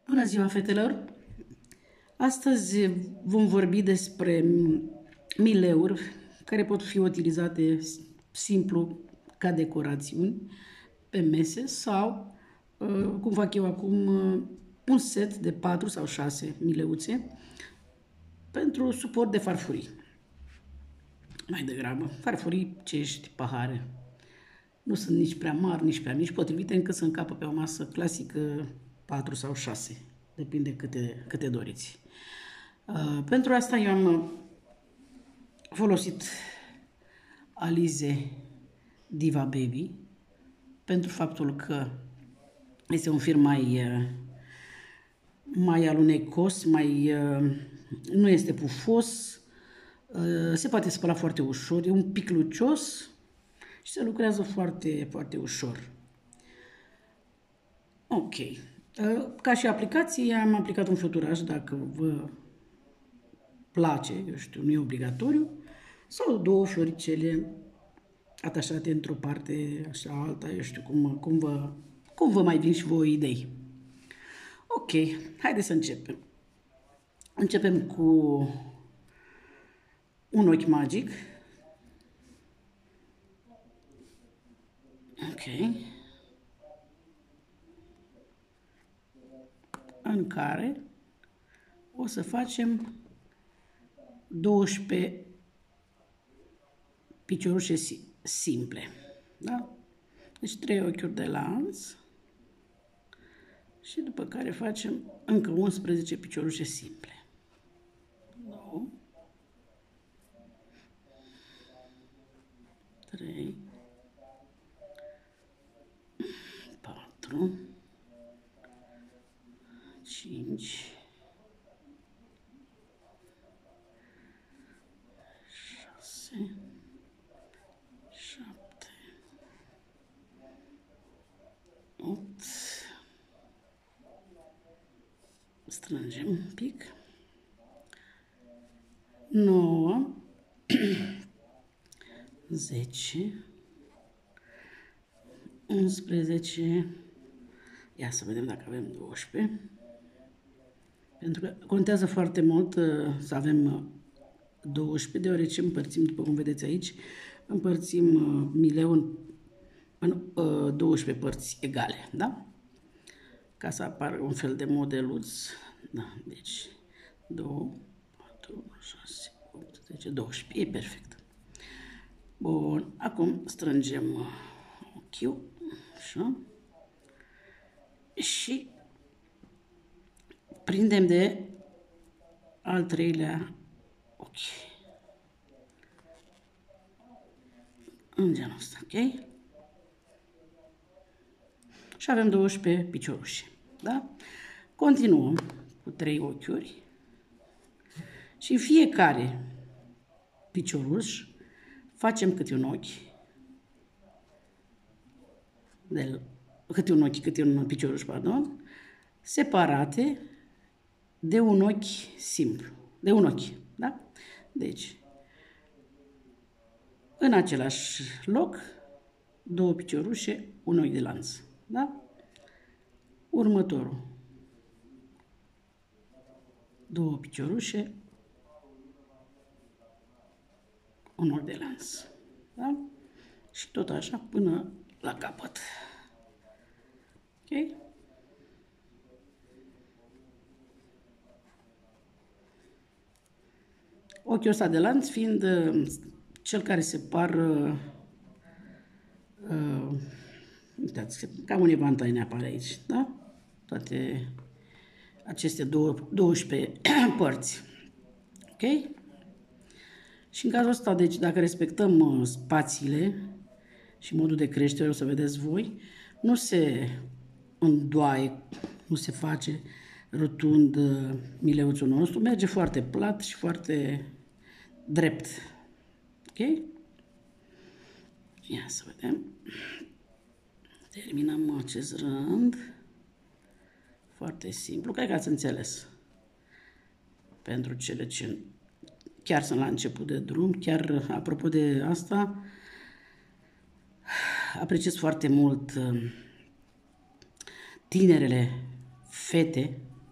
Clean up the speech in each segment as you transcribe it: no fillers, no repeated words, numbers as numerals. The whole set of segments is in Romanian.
Bună ziua, fetelor! Astăzi vom vorbi despre mileuri care pot fi utilizate simplu ca decorațiuni pe mese sau, cum fac eu acum, un set de 4 sau 6 mileuțe pentru suport de farfurii. Mai degrabă, farfurii, cești, pahare. Nu sunt nici prea mari, nici prea mici, potrivite încât să încapă pe o masă clasică 4 sau 6. Depinde câte doriți. Pentru asta eu am folosit Alize Diva Baby, pentru faptul că este un fir mai alunecos, nu este pufos, se poate spăla foarte ușor, e un pic lucios și se lucrează foarte, foarte ușor. Ok. Ca și aplicație, am aplicat un fluturaj, dacă vă place, eu știu, nu e obligatoriu, sau două floricele atașate într-o parte, așa, alta, eu știu, cum vă mai vin și voi idei. Ok, haideți să începem. Începem cu un ochi magic. Ok. În care o să facem 12 piciorușe simple. Da? Deci 3 ochiuri de lanț și după care facem încă 11 piciorușe simple. 2, 3, 4, 5, 6, 7, 8, strângem un pic, 9, 10, 11, ia să vedem dacă avem 12, pentru că contează foarte mult să avem 12, deoarece împărțim, după cum vedeți aici, împărțim mileul în 12 părți egale, da? Ca să apară un fel de modeluț, da, deci 2, 4, 6, 8, 10, 12, e perfect. Bun, acum strângem ochiul, așa, și prindem de al treilea ochi. În genul ăsta, ok? Și avem 12 picioruși, da? Continuăm cu 3 ochiuri și în fiecare picioruș facem câte un ochi, câte un picioruș, pardon, separate de un ochi simplu, de un ochi, da? Deci, în același loc, 2 piciorușe, un ochi de lanț, da? Următorul, 2 piciorușe, un ochi de lanț, da? Și tot așa până la capăt. Ok? Ochiul ăsta de lanț fiind cel care separă, uitați, ca un evantai ne apare aici, da? Toate aceste 12 părți. Ok? Și în cazul ăsta, deci, dacă respectăm spațiile și modul de creștere, o să vedeți voi, nu se îndoaie, nu se face rotund mileuțul nostru, merge foarte plat și foarte drept. Ok? Ia să vedem. Terminăm acest rând. Foarte simplu. Cred că ați înțeles. Pentru cele ce chiar sunt la început de drum, chiar apropo de asta, apreciez foarte mult tinerele fete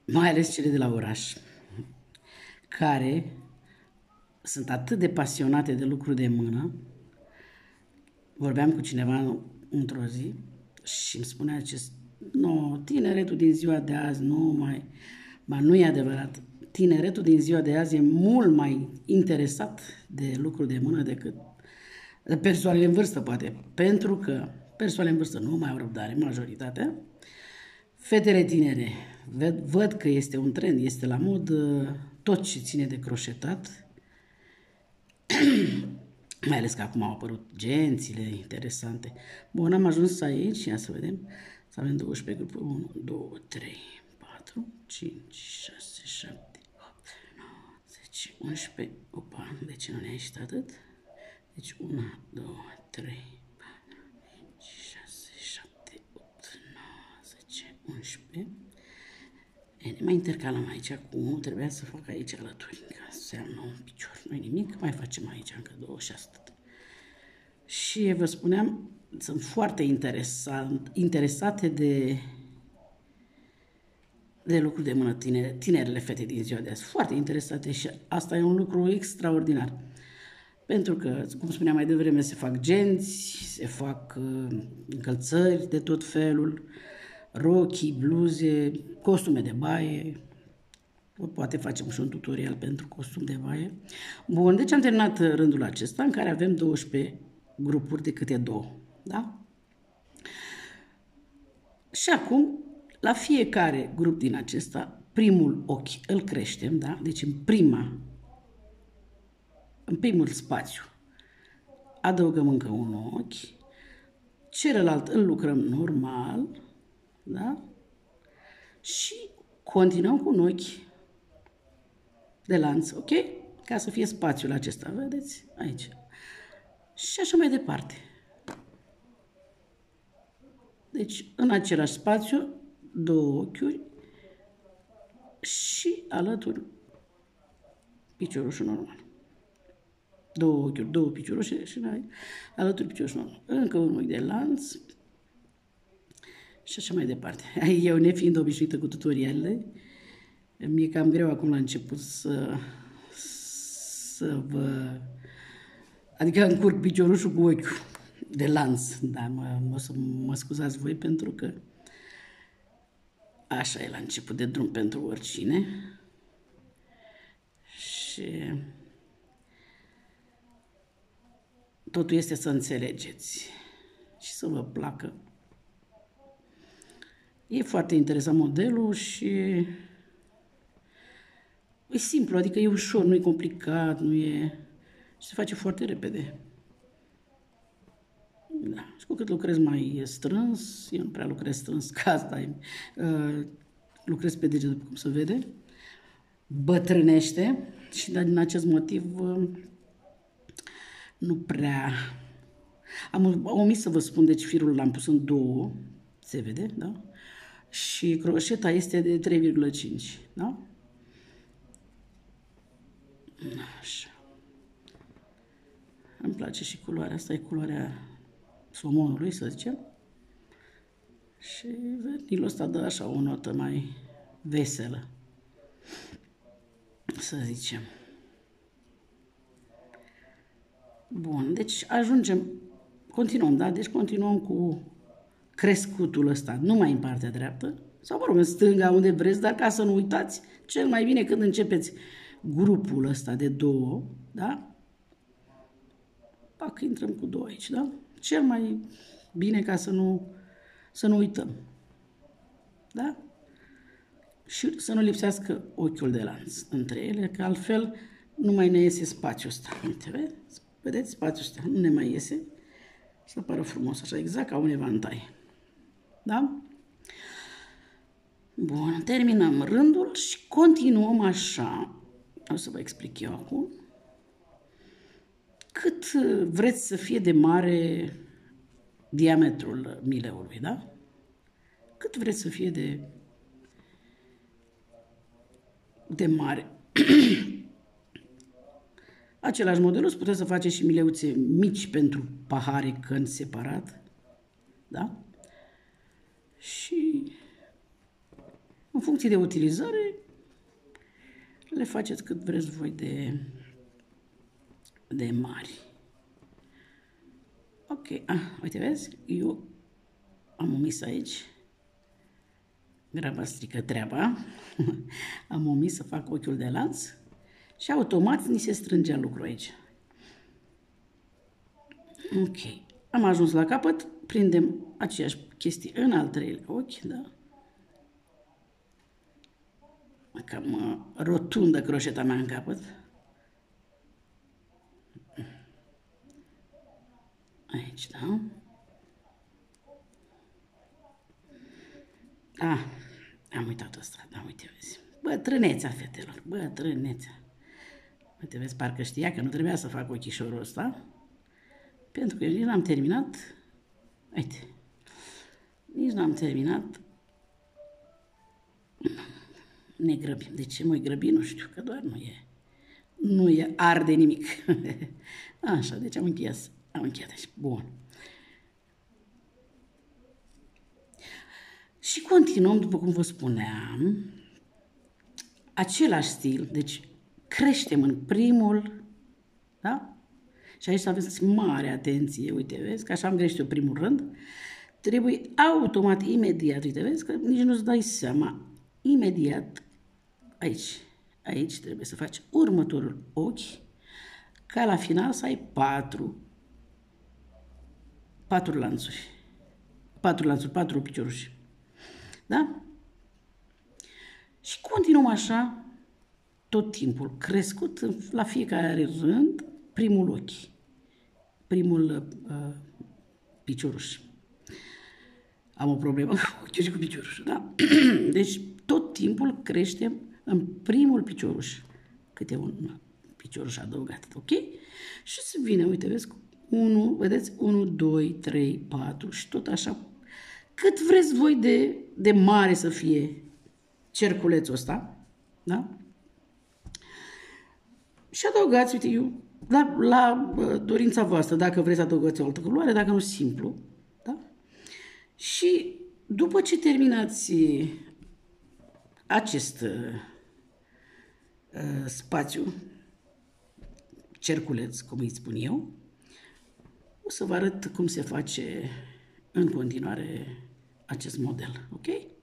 mai ales cele de la oraș, care sunt atât de pasionate de lucru de mână. Vorbeam cu cineva într-o zi și îmi spunea acest, nu, tineretul din ziua de azi nu e adevărat. Tineretul din ziua de azi e mult mai interesat de lucru de mână decât persoanele în vârstă, poate. Pentru că persoanele în vârstă nu mai au răbdare, majoritatea. Fetele tinere văd că este un trend, este la mod tot ce ține de croșetat, mai ales că acum au apărut gențile interesante. Bun, am ajuns aici, ia să vedem, să avem 12 grupuri, 1, 2, 3, 4, 5, 6, 7, 8, 9, 10, 11, opa, de ce nu ne-a ieșit atât? Deci 1, 2, 3, 4, 5, 6, 7, 8, 9, 10, 11. Ne mai intercalăm aici cu 1, trebuia să fac aici alături, ca să seamănă un picior. Nu-i nimic, mai facem aici încă 2 și atât. Și vă spuneam, sunt foarte interesate de lucruri de mână tinerele fete din ziua de azi. Foarte interesate și asta e un lucru extraordinar. Pentru că, cum spuneam mai devreme, se fac genți, se fac încălțări de tot felul, rochii, bluze, costume de baie. Poate facem și un tutorial pentru costum de baie. Bun, deci am terminat rândul acesta în care avem 12 grupuri de câte 2. Da? Și acum, la fiecare grup din acesta, primul ochi îl creștem, da? Deci în primul spațiu adăugăm încă un ochi, celălalt îl lucrăm normal, da? Și continuăm cu un ochi de lanț, ok? Ca să fie spațiul acesta, vedeți? Aici. Și așa mai departe. Deci, în același spațiu, 2 ochiuri și alături piciorușul normal. 2 ochiuri, 2 piciorușe și alături piciorușul normal. Încă un ochi de lanț și așa mai departe. Eu, nefiind obișnuită cu tutorialele, mi-e cam greu acum la început să vă... Adică încurc piciorușul cu ochiul de lanț. Da, mă scuzați voi pentru că așa e la început de drum pentru oricine. Și totul este să înțelegeți și să vă placă. E foarte interesant modelul și e simplu, adică e ușor, nu e complicat, nu e... și se face foarte repede. Da. Și cu cât lucrez mai strâns, eu nu prea lucrez strâns, ca asta e, lucrez pe deget, după cum se vede, bătrânește și din acest motiv nu prea... Am omis să vă spun, deci firul l-am pus în 2, se vede, da? Și croșeta este de 3,5, da? Așa. Îmi place și culoarea asta, e culoarea somonului, să zicem. Și vernilul ăsta dă așa o notă mai veselă, să zicem. Bun, deci continuăm, da? Deci continuăm cu crescutul ăsta, numai în partea dreaptă, sau mă rog, în stânga, unde vreți, dar ca să nu uitați, cel mai bine când începeți grupul ăsta de 2, da? Pac, intrăm cu 2 aici, da? Cel mai bine ca să nu uităm, da? Și să nu lipsească ochiul de lanț între ele, că altfel nu mai ne iese spațiul ăsta. Uite, vedeți spațiul ăsta, nu ne mai iese. Să pară frumos, așa, exact ca un evantai. Da? Bun, terminăm rândul și continuăm așa. O să vă explic eu acum. Cât vreți să fie de mare diametrul mileului, da? Cât vreți să fie de mare. Același model, îți puteți să faceți și mileuțe mici pentru pahare, căni separat, da? Și în funcție funcție de utilizare, le faceți cât vreți voi de mari. Ok, uite, vezi? Eu am omis aici. Graba strică treaba. Am omis să fac ochiul de lanț și automat ni se strângea lucrul aici. Ok, am ajuns la capăt, prindem aceeași chestie în al treilea ochi, da? Cam rotundă croșeta mea în capăt. Aici, da? Am uitat asta, da, uite, vezi. Bătrânețea, fetelor, bătrânețea. Uite, vezi, parcă știa că nu trebuia să fac ochișorul ăsta, pentru că nici n-am terminat. Uite, nici n-am terminat. Ne grăbim. De ce mă-i grăbi? Nu știu, că doar nu e arde nimic. Așa, deci am încheiat aici. Bun. Și continuăm, după cum vă spuneam, același stil, deci creștem în primul, da? Și aici să aveți mare atenție, uite, vezi, că așa am greșit eu primul rând, trebuie automat, imediat, uite, vezi, că nici nu-ți dai seama, imediat, aici trebuie să faci următorul ochi, ca la final să ai patru lanțuri, patru picioruși. Da? Și continuăm așa tot timpul, crescut la fiecare rând primul ochi, primul picioruș. Am o problemă cu ochiul și cu piciorușul, da? Deci tot timpul creștem în primul picioruș, câte un picioruș adăugat, ok? Și se vine, uite, vezi, 1, vedeți? 1, 2, 3, 4 și tot așa. Cât vreți voi de mare să fie cerculețul ăsta, da? Și adăugați, uite, eu, la dorința voastră, dacă vreți adăugați o altă culoare, dacă nu simplu, da? Și după ce terminați acest spațiu, cerculeț, cum îi spun eu, o să vă arăt cum se face în continuare acest model, ok?